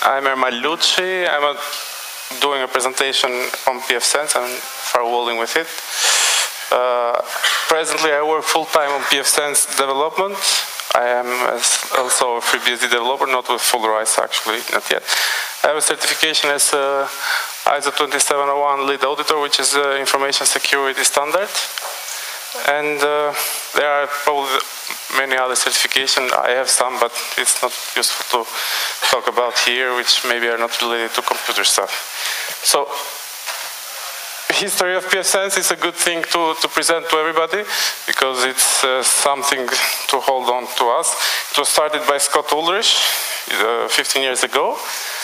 I'm Ermal Lucci. I'm doing a presentation on pfSense. I'm firewalling with it. Presently, I work full-time on pfSense development. I am also a FreeBSD developer, not with full rights actually, not yet. I have a certification as ISO 27001 lead auditor, which is an information security standard. And there are probably many other certifications. I have some, but it's not useful to talk about here, which maybe are not related to computer stuff. So, history of pfSense is a good thing to present to everybody, because it's something to hold on to us. It was started by Scott Ulrich 15 years ago.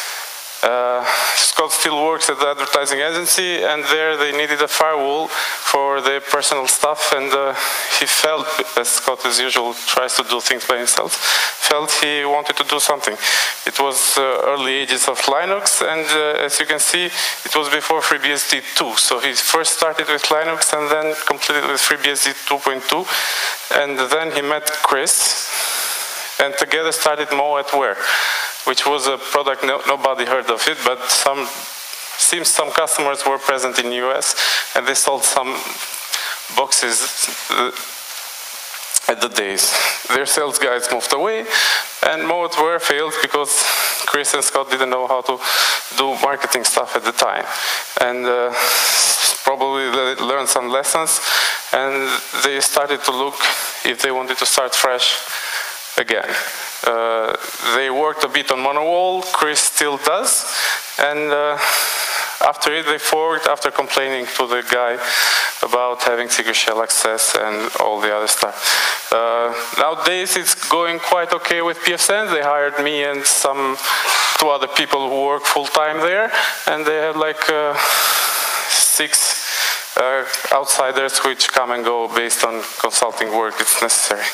Scott still works at the advertising agency, and there they needed a firewall for their personal stuff, and he felt, as Scott as usual tries to do things by himself, felt he wanted to do something. It was early ages of Linux, and as you can see, it was before FreeBSD 2. So he first started with Linux and then completed with FreeBSD 2.2, and then he met Chris, and together started Mo@Ware, which was a product nobody heard of it, but seems some customers were present in the US, and they sold some boxes at the days. Their sales guys moved away, and Mo@Ware failed because Chris and Scott didn't know how to do marketing stuff at the time. And probably they learned some lessons, and they started to look if they wanted to start fresh again. They worked a bit on Monowall, Chris still does, and after it they forked after complaining to the guy about having secret shell access and all the other stuff. Nowadays it's going quite okay with pfSense. They hired me and two other people who work full-time there, and they have like 6 outsiders which come and go based on consulting work it's necessary.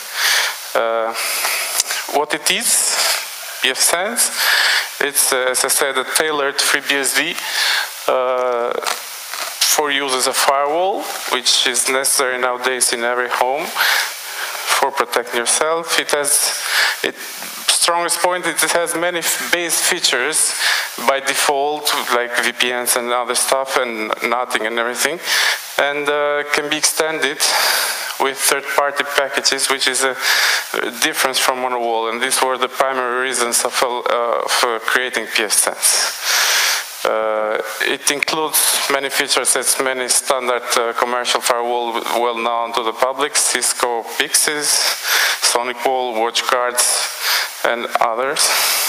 What it is, pfSense, it's, as I said, a tailored FreeBSD for use as a firewall, which is necessary nowadays in every home for protecting yourself. It has, strongest point, it has many base features by default, like VPNs and other stuff, and NATing and everything, and can be extended with third-party packages, which is a difference from Monowall, and these were the primary reasons of creating pfSense. It includes many features as many standard commercial firewall well known to the public, Cisco Pixis, SonicWall, WatchGuards, and others.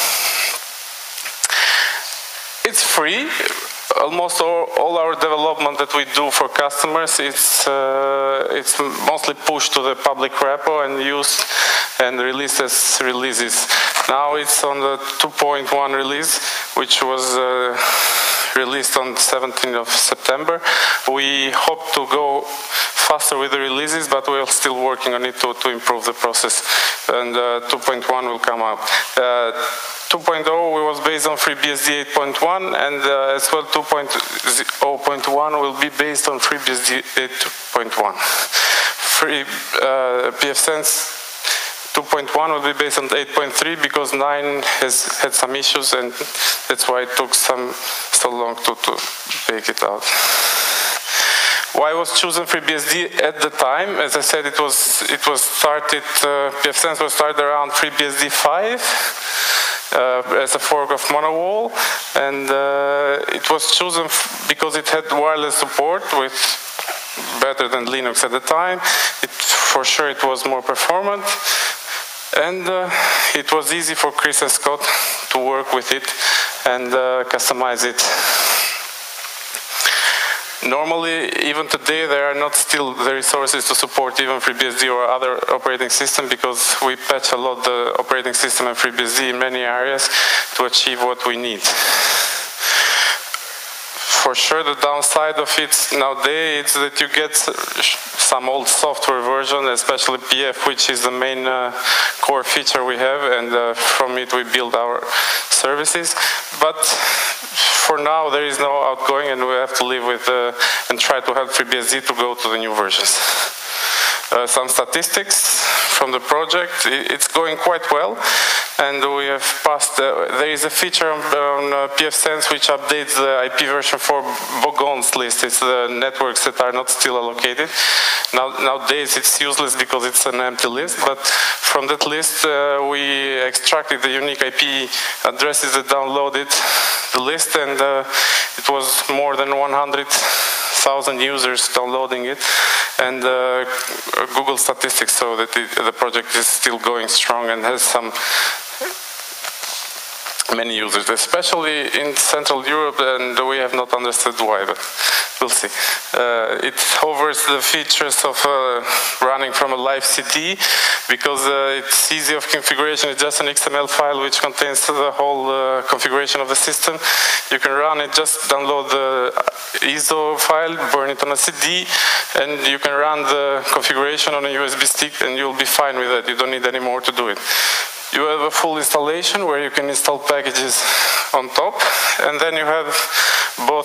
It's free. Almost all our development that we do for customers, it's mostly pushed to the public repo and used and released as releases. Now it's on the 2.1 release, which was released on 17th of September. We hope to go faster with the releases, but we're still working on it to improve the process. And 2.1 will come out. 2.0 was based on FreeBSD 8.1, and as well 2.0.1 will be based on FreeBSD 8.1. pfSense 2.1 will be based on 8.3 because 9 has had some issues, and that's why it took so long to bake it out. Why was chosen FreeBSD at the time? As I said, it was started. pfSense was started around FreeBSD 5. As a fork of Monowall, and it was chosen because it had wireless support, with better than Linux at the time. For sure it was more performant, and it was easy for Chris and Scott to work with it and customize it. Normally, even today, there are not still the resources to support even FreeBSD or other operating system, because we patch a lot the operating system and FreeBSD in many areas to achieve what we need. For sure, the downside of it nowadays is that you get some old software version, especially PF, which is the main core feature we have, and from it we build our services. But for now, there is no outgoing, and we have to live with and try to help FreeBSD to go to the new versions. Some statistics from the project. It's going quite well. and we have passed. There is a feature on pfSense which updates the IP version for Bogons list. It's the networks that are not still allocated. Nowadays it's useless because it's an empty list, but from that list we extracted the unique IP addresses that downloaded the list, and it was more than 100,000 users downloading it, and Google statistics show that the project is still going strong and has many users, especially in Central Europe, and we have not understood why, but we'll see. It covers the features of running from a live CD, because it's easy of configuration. It's just an XML file which contains the whole configuration of the system. You can run it, just download the ISO file, burn it on a CD, and you can run the configuration on a USB stick, and you'll be fine with it. You don't need any more to do it. You have a full installation where you can install packages on top, and then you have both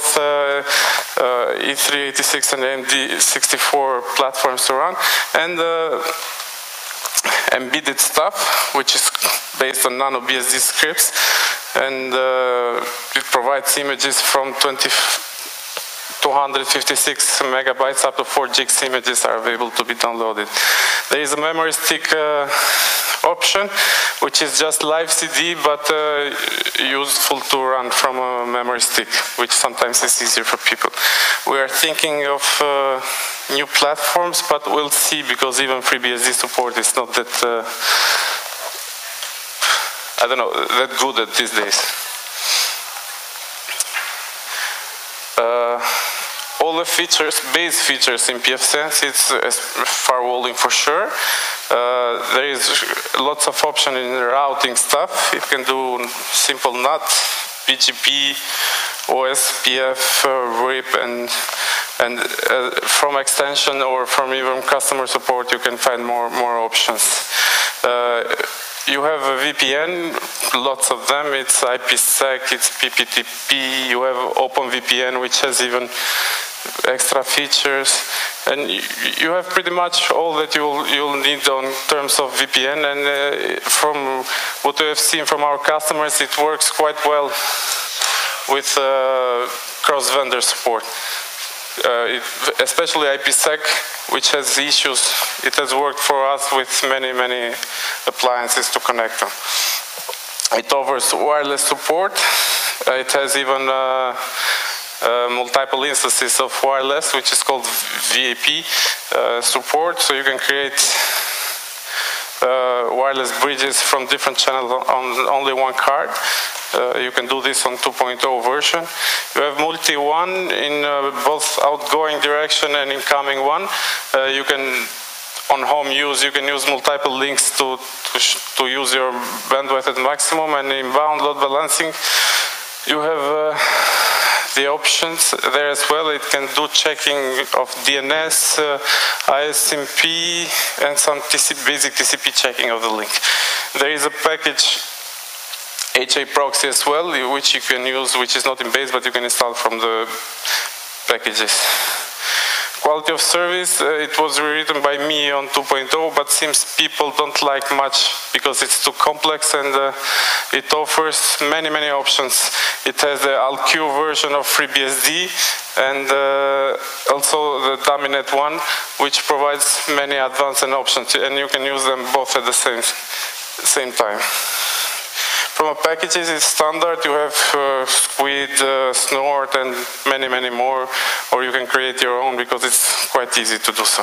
E386 and AMD64 platforms to run, and embedded stuff, which is based on NanoBSD scripts, and it provides images from 256 megabytes up to 4 gigs images are available to be downloaded. There is a memory stick option, which is just live CD, but useful to run from a memory stick, which sometimes is easier for people. We are thinking of new platforms, but we'll see, because even FreeBSD support is not that, I don't know, that good at these days. All the features, base features in pfSense, it's firewalling for sure. There is lots of options in routing stuff. It can do simple NAT, BGP, OSPF, RIP, and from extension or from even customer support, you can find more options. You have a VPN, lots of them. It's IPsec, it's PPTP. You have OpenVPN, which has even extra features, and you have pretty much all that you'll need on terms of VPN. And from what we have seen from our customers, it works quite well with cross-vendor support. Especially IPsec, which has issues. It has worked for us with many appliances to connect them. It offers wireless support. It has even multiple instances of wireless, which is called VAP support, so you can create wireless bridges from different channels on only one card. You can do this on 2.0 version. You have multi-one in both outgoing direction and incoming one. You can, on home use, you can use multiple links to use your bandwidth at maximum, and inbound load balancing, you have the options there as well. It can do checking of DNS, ISMP, and some basic TCP checking of the link. There is a package HA proxy as well, which you can use, which is not in base, but you can install from the packages. Quality of service, it was rewritten by me on 2.0, but seems people don't like much because it's too complex, and it offers many options. It has the ALQ version of FreeBSD, and also the Dominet one, which provides many advanced options, and you can use them both at the same time. From a packages, it's standard. You have Squid, Snort, and many more, or you can create your own because it's quite easy to do so.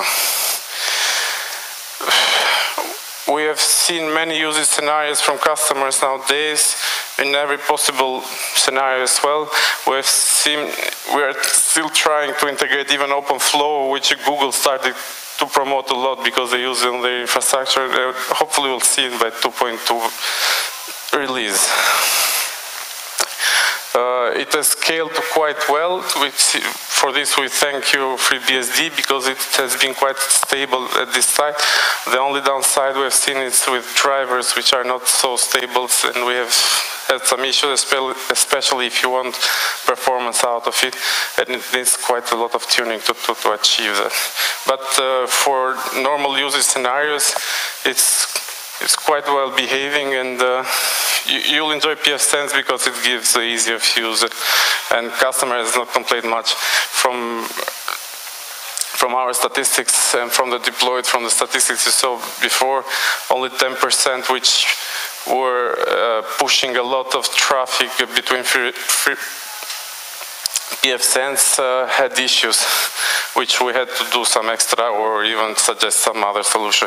We have seen many usage scenarios from customers nowadays, in every possible scenario as well. We are still trying to integrate even OpenFlow, which Google started to promote a lot because they use it on their infrastructure. Hopefully we'll see it by 2.2 release. It has scaled quite well. For this we thank you FreeBSD, because it has been quite stable at this site. The only downside we have seen is with drivers, which are not so stable, and we have had some issues, especially if you want performance out of it, and it needs quite a lot of tuning to achieve that. But for normal usage scenarios, it's quite well behaving, and you'll enjoy pfSense because it gives the ease of use, and customer has not complained much from our statistics and from the deployed, from the statistics you saw before. Only 10% which were pushing a lot of traffic between pfSense had issues, which we had to do some extra or even suggest some other solution.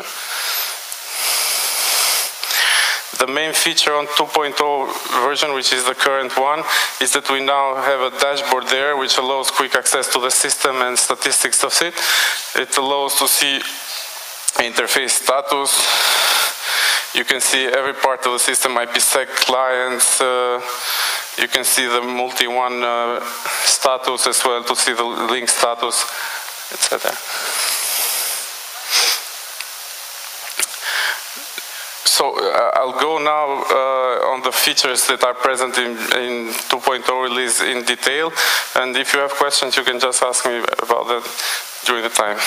The main feature on 2.0 version, which is the current one, is that we now have a dashboard there which allows quick access to the system and statistics of it. It allows to see interface status. You can see every part of the system, IPsec clients. You can see the multi-one status as well, to see the link status, etc. So I'll go now on the features that are present in 2.0 release in detail, and if you have questions you can just ask me about that during the time.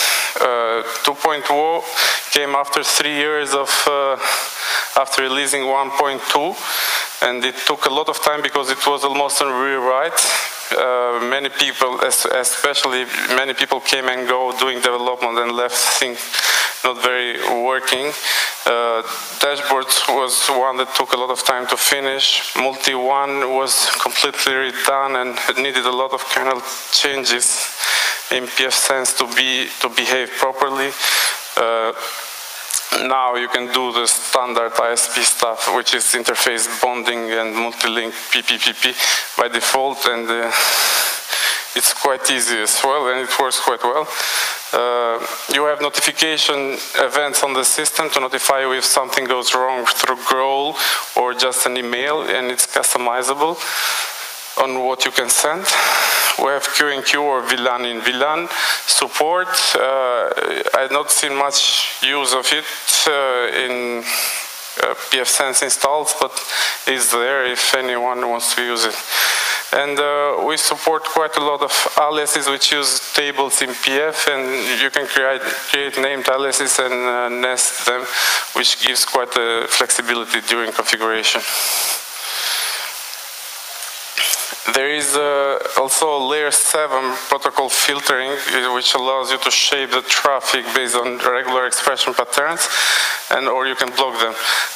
2.0 came after 3 years of after releasing 1.2, and it took a lot of time because it was almost a rewrite. Many people, especially many people, came and go doing development and left things not very working. Dashboards was one that took a lot of time to finish. Multi-one was completely redone and needed a lot of kernel changes in pfSense to behave properly. Now you can do the standard ISP stuff, which is interface bonding and multi-link PPPP by default, and it's quite easy as well, and it works quite well. You have notification events on the system to notify you if something goes wrong through Growl or just an email, and it's customizable on what you can send. We have Q&Q or VLAN in VLAN support. I've not seen much use of it in pfSense installs, but it's there if anyone wants to use it. And we support quite a lot of aliases which use tables in PF, and you can create named aliases and nest them, which gives quite a flexibility during configuration. There is also layer 7 protocol filtering, which allows you to shape the traffic based on regular expression patterns, or you can block them.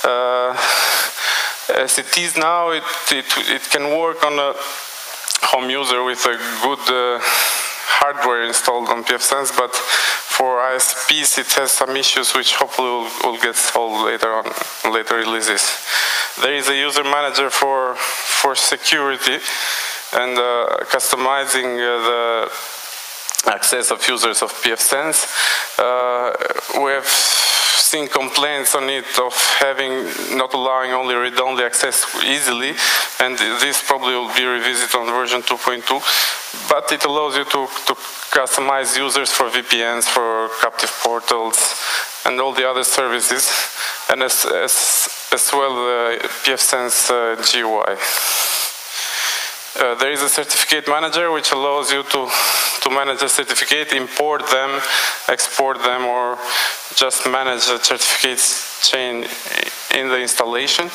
As it is now, it can work on a home user with a good hardware installed on pfSense, but for ISPs it has some issues which hopefully will get solved later on, later releases. There is a user manager for security and customizing the access of users of pfSense. We have seen complaints on it of not allowing only read-only access easily, and this probably will be revisited on version 2.2, but it allows you to customize users for VPNs, for captive portals, and all the other services, and as well the pfSense GUI. There is a certificate manager which allows you to manage a certificate, import them, export them, or just manage the certificates chain in the installation.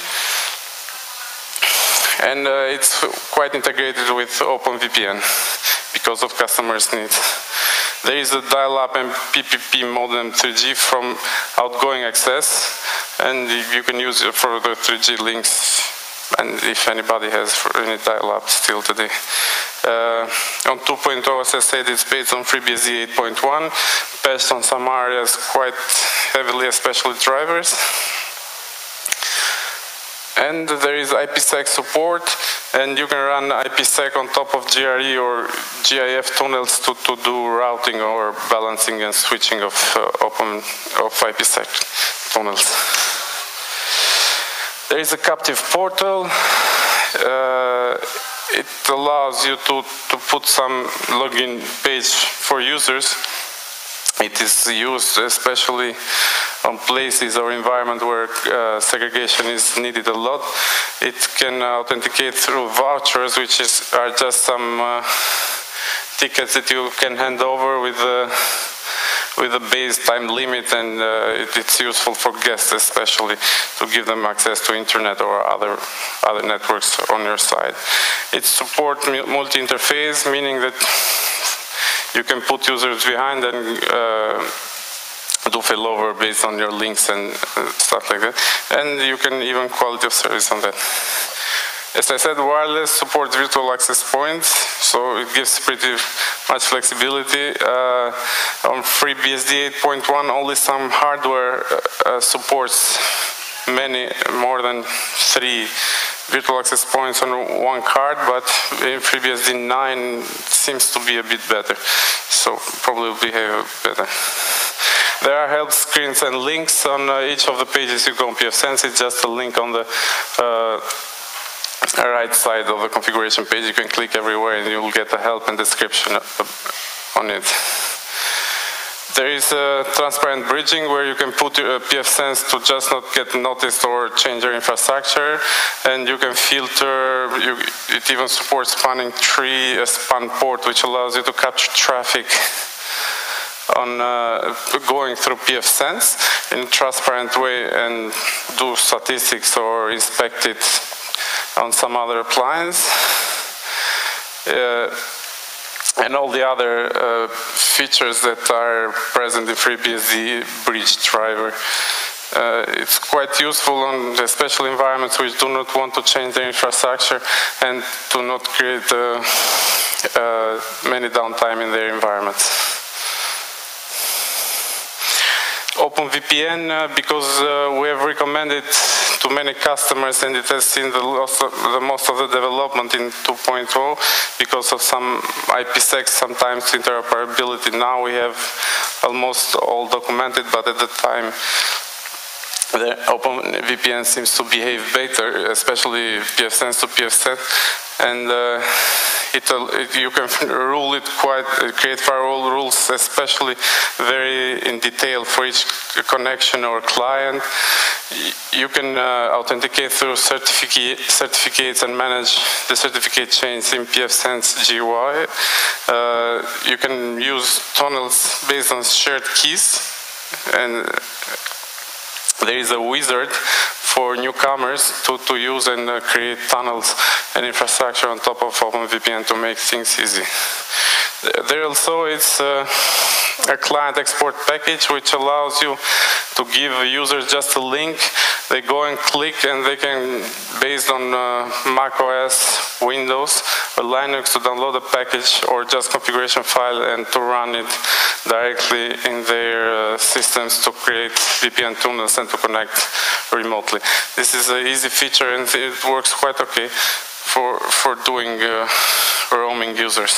And it's quite integrated with OpenVPN because of customers' needs. There is a dial-up and PPP modem 3G from outgoing access, and you can use it for the 3G links, and if anybody has any dial-up still today. On 2.0, as I said, it's based on FreeBSD 8.1, patched on some areas quite heavily, especially drivers. And there is IPsec support, and you can run IPsec on top of GRE or GIF tunnels to do routing or balancing and switching of IPsec tunnels. There is a captive portal. It allows you to put some login page for users. It is used especially on places or environment where segregation is needed a lot. It can authenticate through vouchers, which are just some tickets that you can hand over with with a base time limit, and it's useful for guests especially to give them access to internet or other networks on your side. It supports multi-interface, meaning that you can put users behind and do failover based on your links and stuff like that. And you can even quality of service on that. As I said, wireless supports virtual access points, so it gives pretty much flexibility. On FreeBSD 8.1, only some hardware supports more than 3 virtual access points on one card, but in FreeBSD 9 seems to be a bit better, so probably will behave better. There are help screens and links on each of the pages you go on pfSense. It's just a link on the right side of the configuration page. You can click everywhere and you will get the help and description on it. There is transparent bridging where you can put pfSense to just not get noticed or change your infrastructure, and you can filter. It even supports spanning tree, a span port, which allows you to capture traffic on going through pfSense in a transparent way and do statistics or inspect it on some other appliance. And all the other features that are present in FreeBSD bridge driver. It's quite useful on the special environments which do not want to change their infrastructure and to not create many downtime in their environments. OpenVPN, because we have recommended to many customers, and it has seen the most of the development in 2.0 because of some IPsec, sometimes interoperability. Now we have almost all documented, but at the time the OpenVPN seems to behave better, especially pfSense to pfSense, and you can rule it create firewall rules, especially very in detail for each connection or client. You can authenticate through certificates and manage the certificate chains in pfSense GUI. You can use tunnels based on shared keys, and there is a wizard for newcomers to use and create tunnels and infrastructure on top of OpenVPN to make things easy. There also is a client export package which allows you to give users just a link. They go and click, and they can, based on Mac OS, Windows, or Linux, to download a package or just configuration file and to run it directly in their systems to create VPN tunnels and to connect remotely. This is an easy feature, and it works quite okay for doing roaming users.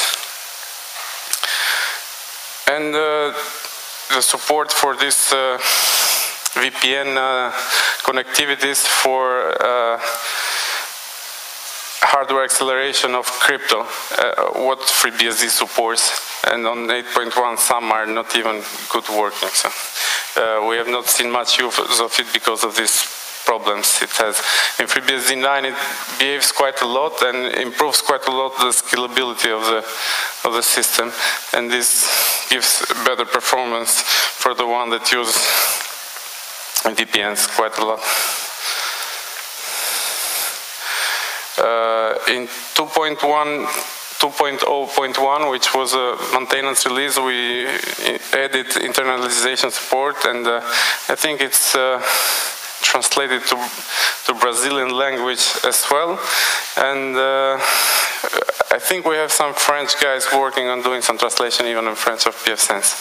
And the support for this VPN connectivities for hardware acceleration of crypto, what FreeBSD supports, and on 8.1 some are not even good working. So we have not seen much use of it because of these problems it has. In FreeBSD 9 it behaves quite a lot and improves quite a lot the scalability of the system, and this gives better performance for the one that use VPNs quite a lot. In 2.0.1, which was a maintenance release, we added internalization support, and I think it's translated to Brazilian language as well. And I think we have some French guys working on doing some translation even in French of pfSense.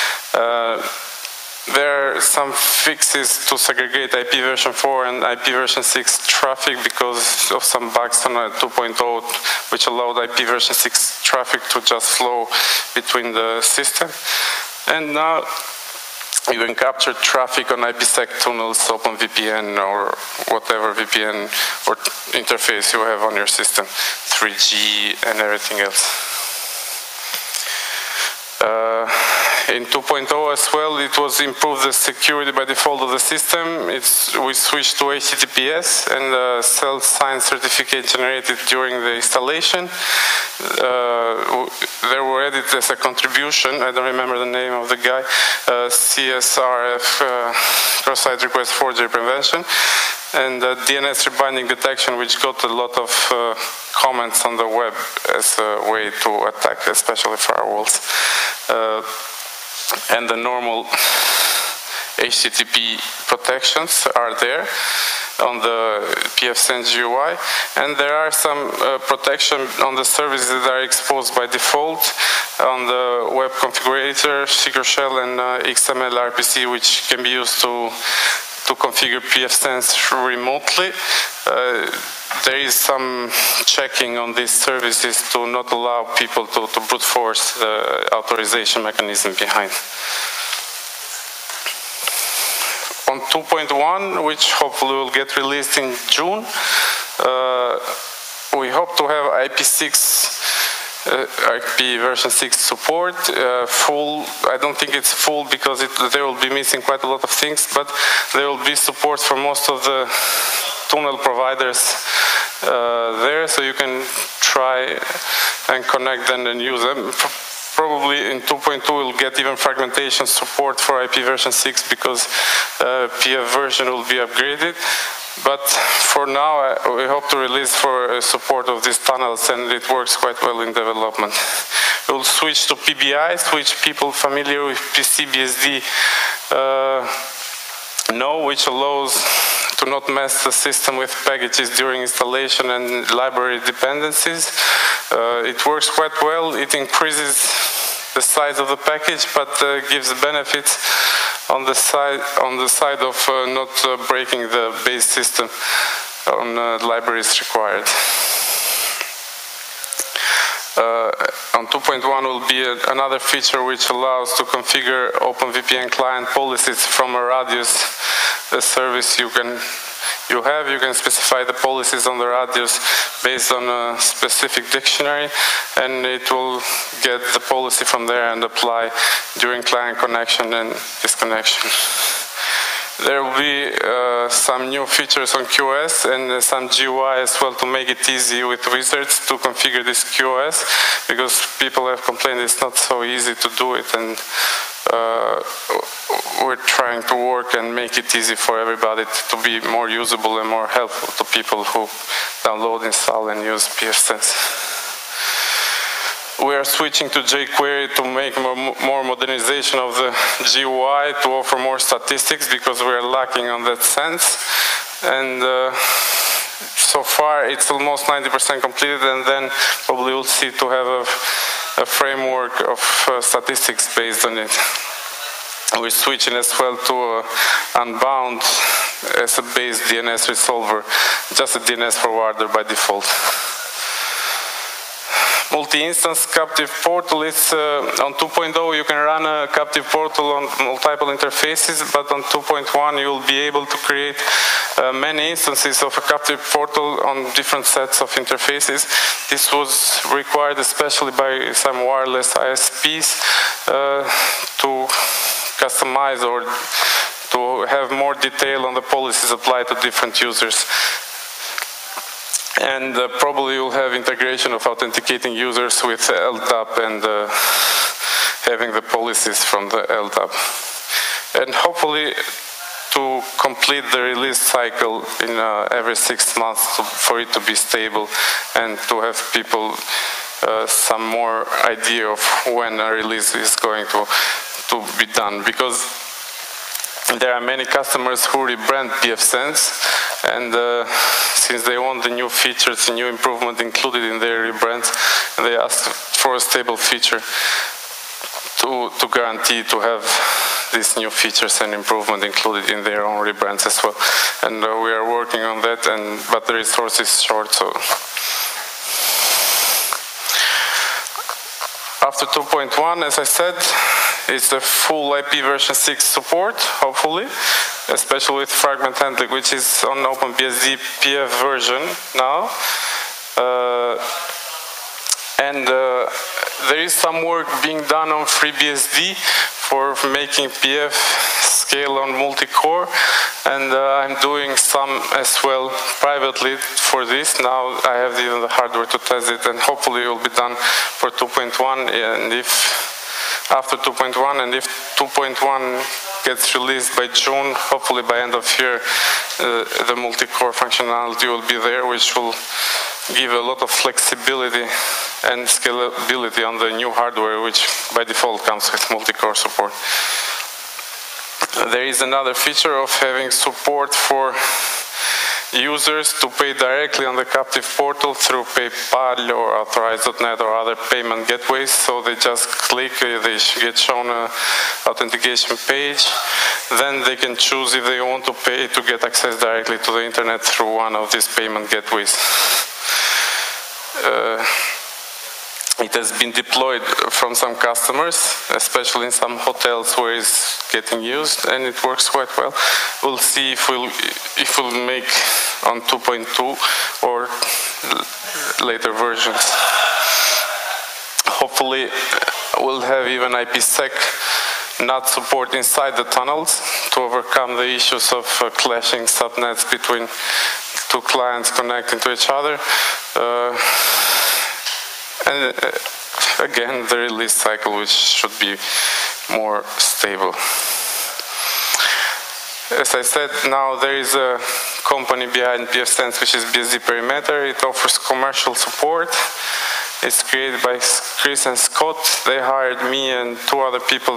There are some fixes to segregate IP version 4 and IP version 6 traffic because of some bugs on 2.0 which allowed IP version 6 traffic to just flow between the system. And now you can capture traffic on IPsec tunnels, OpenVPN, or whatever VPN or interface you have on your system, 3G and everything else. In 2.0 as well, it was improved the security by default of the system. We switched to HTTPS and self-signed certificate generated during the installation. They were added as a contribution. I don't remember the name of the guy. CSRF, cross-site request forgery prevention, and DNS rebinding detection, which got a lot of comments on the web as a way to attack, especially firewalls. And the normal HTTP protections are there on the pfSense GUI, and there are some protection on the services that are exposed by default on the web configurator, Secret Shell, and XML RPC, which can be used to configure pfSense remotely. There is some checking on these services to not allow people to brute force the authorization mechanism behind. On 2.1, which hopefully will get released in June, we hope to have IP version 6 support, full. I don't think it's full because there will be missing quite a lot of things, but there will be support for most of the tunnel providers there, so you can try and connect them and use them. Probably in 2.2 we'll get even fragmentation support for IP version 6 because PF version will be upgraded. But for now, we hope to release for support of these tunnels, and it works quite well in development. We'll switch to PBIs, which people familiar with PCBSD know, which allows to not mess the system with packages during installation and library dependencies. It works quite well. It increases the size of the package, but gives benefits on the side of not breaking the base system on libraries required. On 2.1 will be another feature which allows to configure OpenVPN client policies from a radius service you can specify the policies on the radius based on a specific dictionary, and it will get the policy from there and apply during client connection and disconnection. There will be some new features on QoS and some GUI as well to make it easy with wizards to configure this QoS, because people have complained it's not so easy to do it, and we're trying to work and make it easy for everybody to be more usable and more helpful to people who download, install, and use pfSense. We are switching to jQuery to make more modernization of the GUI, to offer more statistics, because we are lacking on that sense. And so far it's almost 90% completed, and then probably we'll see to have a framework of statistics based on it. We're switching as well to Unbound as a base DNS resolver, just a DNS forwarder by default. Multi-instance captive portal is on 2.0 you can run a captive portal on multiple interfaces, but on 2.1 you'll be able to create many instances of a captive portal on different sets of interfaces. This was required especially by some wireless ISPs to customize or to have more detail on the policies applied to different users. And probably you'll have integration of authenticating users with LDAP and having the policies from the LDAP. And hopefully to complete the release cycle in every 6 months for it to be stable and to have people some more idea of when a release is going to be done. Because there are many customers who rebrand pfSense, and since they want the new features and new improvement included in their rebrands, they ask for a stable feature to guarantee to have these new features and improvement included in their own rebrands as well. And we are working on that, but the resource is short. So after 2.1, as I said, it's a full IP version 6 support, hopefully, especially with fragment handling, which is on OpenBSD PF version now. And there is some work being done on FreeBSD for making PF scale on multi-core, and I'm doing some as well privately for this. Now I have even the hardware to test it, and hopefully it will be done for 2.1, and if after 2.1, and if 2.1 gets released by June, hopefully by end of year, the multi-core functionality will be there, which will give a lot of flexibility and scalability on the new hardware, which by default comes with multi-core support. There is another feature of having support for users to pay directly on the captive portal through PayPal or Authorize.net or other payment gateways. So they just click, they get shown an authentication page. Then they can choose if they want to pay to get access directly to the internet through one of these payment gateways. It has been deployed from some customers, especially in some hotels where it's getting used, and it works quite well. We'll see if we'll make on 2.2 or later versions. Hopefully we'll have even IPsec NAT support inside the tunnels to overcome the issues of clashing subnets between two clients connecting to each other. And again, the release cycle, which should be more stable. As I said, now there is a company behind pfSense, which is BSD Perimeter. It offers commercial support. It's created by Chris and Scott. They hired me and two other people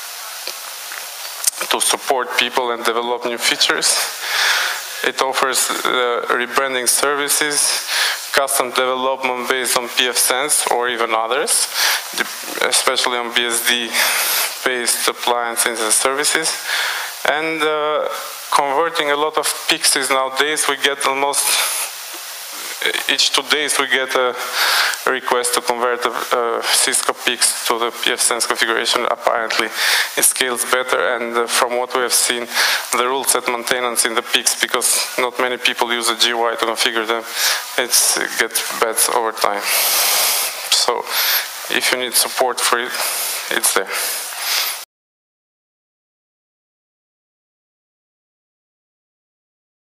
to support people and develop new features. It offers rebranding services, custom development based on pfSense or even others, especially on BSD-based appliances and services, and converting a lot of PIXs nowadays. We get almost each 2 days we get a request to convert a Cisco PIX to the pfSense configuration. Apparently it scales better, and from what we have seen, the rule set maintenance in the PIX, because not many people use a GUI to configure them, it gets better over time. So if you need support for it, it's there.